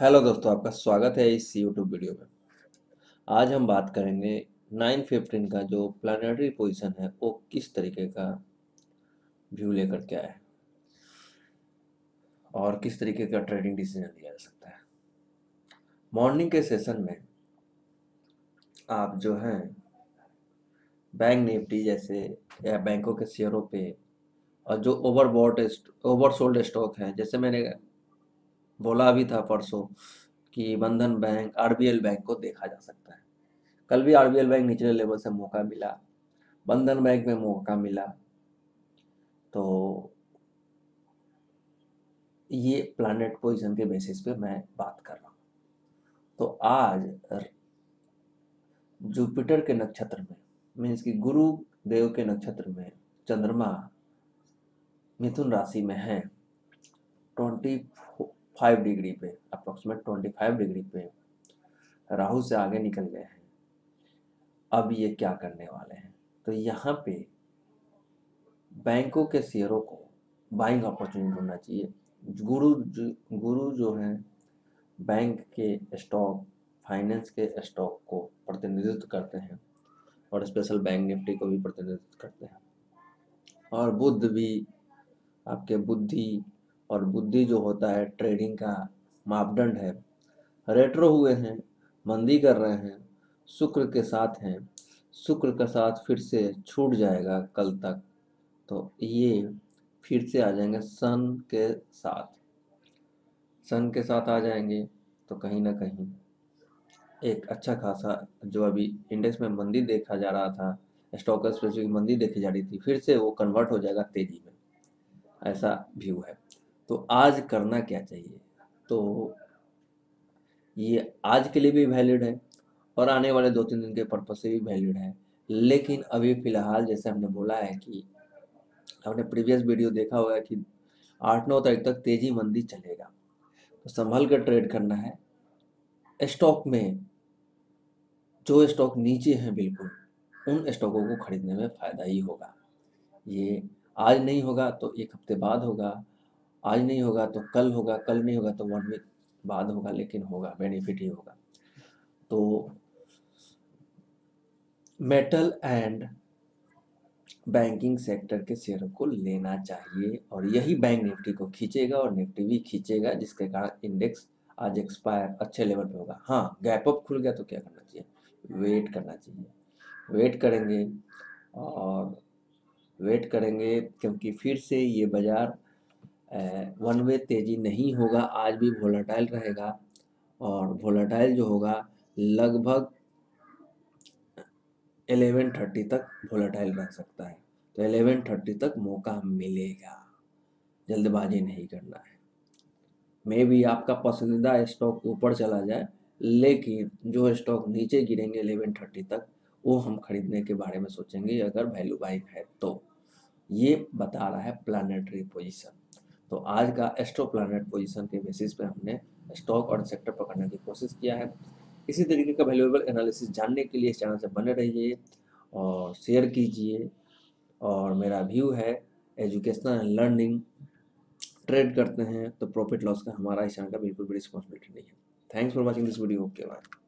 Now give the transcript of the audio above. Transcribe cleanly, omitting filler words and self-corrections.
Hello दोस्तों, आपका स्वागत है इस यूट्यूब वीडियो में। आज हम बात करेंगे 9:15 का जो प्लानिटरी पोजीशन है वो किस तरीके का व्यू लेकर के आया है और किस तरीके का ट्रेडिंग डिसीजन लिया जा सकता है। मॉर्निंग के सेशन में आप जो हैं बैंक निफ्टी जैसे या बैंकों के शेयरों पे और जो ओवरसोल्ड स्टॉक हैं, जैसे मैंने बोला भी था परसों कि बंधन बैंक, आरबीएल बैंक को देखा जा सकता है। कल भी आरबीएल बैंक निचले लेवल से मौका मिला, बंधन बैंक में मौका मिला। तो ये प्लैनेट पोजीशन के बेसिस पे मैं बात कर रहा हूँ। तो आज जुपिटर के नक्षत्र में, मीन्स कि गुरु देव के नक्षत्र में चंद्रमा मिथुन राशि में है 25 डिग्री पे, अप्रोक्सीमेट 25 डिग्री पे राहु से आगे निकल गए हैं। अब ये क्या करने वाले हैं, तो यहाँ पे बैंकों के शेयरों को बाइंग अपॉर्चुनिटी होना चाहिए। गुरु जो है बैंक के स्टॉक, फाइनेंस के स्टॉक को प्रतिनिधित्व करते हैं और स्पेशल बैंक निफ्टी को भी प्रतिनिधित्व करते हैं। और बुध भी आपके बुद्धि जो होता है ट्रेडिंग का मापदंड है, रेट्रो हुए हैं, मंदी कर रहे हैं, शुक्र के साथ हैं। शुक्र का साथ फिर से छूट जाएगा कल तक, तो ये फिर से आ जाएंगे सन के साथ आ जाएंगे। तो कहीं ना कहीं एक अच्छा खासा, जो अभी इंडेक्स में मंदी देखा जा रहा था, स्टॉक स्पेसिफिक मंदी देखी जा रही थी, फिर से वो कन्वर्ट हो जाएगा तेजी में, ऐसा व्यू है। तो आज करना क्या चाहिए, तो ये आज के लिए भी वैलिड है और आने वाले 2-3 दिन के पर्पज से भी वैलिड है। लेकिन अभी फिलहाल जैसे हमने बोला है कि हमने प्रीवियस वीडियो देखा होगा कि 8-9 तारीख तक तेजी मंदी चलेगा, तो संभल कर ट्रेड करना है। स्टॉक में जो स्टॉक नीचे हैं बिल्कुल, उन स्टॉकों को खरीदने में फ़ायदा ही होगा। ये आज नहीं होगा तो 1 हफ्ते बाद होगा, आज नहीं होगा तो कल होगा, कल नहीं होगा तो 1 वीक बाद होगा, लेकिन होगा, बेनिफिट ही होगा। तो मेटल एंड बैंकिंग सेक्टर के शेयरों को लेना चाहिए और यही बैंक निफ्टी को खींचेगा और निफ्टी भी खींचेगा, जिसके कारण इंडेक्स आज एक्सपायर अच्छे लेवल पे होगा। हाँ, गैप अप खुल गया तो क्या करना चाहिए, वेट करना चाहिए। वेट करेंगे और वेट करेंगे क्योंकि फिर से ये बाज़ार वन वे तेज़ी नहीं होगा, आज भी वोलेटाइल रहेगा और वोलेटाइल जो होगा लगभग 11:30 तक वोलेटाइल रह सकता है। तो 11:30 तक मौका मिलेगा, जल्दबाजी नहीं करना है। मे भी आपका पसंदीदा स्टॉक ऊपर चला जाए, लेकिन जो स्टॉक नीचे गिरेंगे 11:30 तक, वो हम खरीदने के बारे में सोचेंगे अगर वैल्यू बाइंग है तो। ये बता रहा है प्लानिटरी पोजीशन। तो आज का एस्ट्रो प्लानेट पोजीशन के बेसिस पे हमने स्टॉक और सेक्टर पकड़ने की कोशिश किया है। इसी तरीके का वैल्यूएबल एनालिसिस जानने के लिए इस चैनल से बने रहिए और शेयर कीजिए। और मेरा व्यू है एजुकेशनल एंड लर्निंग, ट्रेड करते हैं तो प्रॉफिट लॉस का हमारा इस चैनल का बिल्कुल भी रिस्पॉन्सिबिलिटी नहीं है। Thanks for watching this video. Okay bye.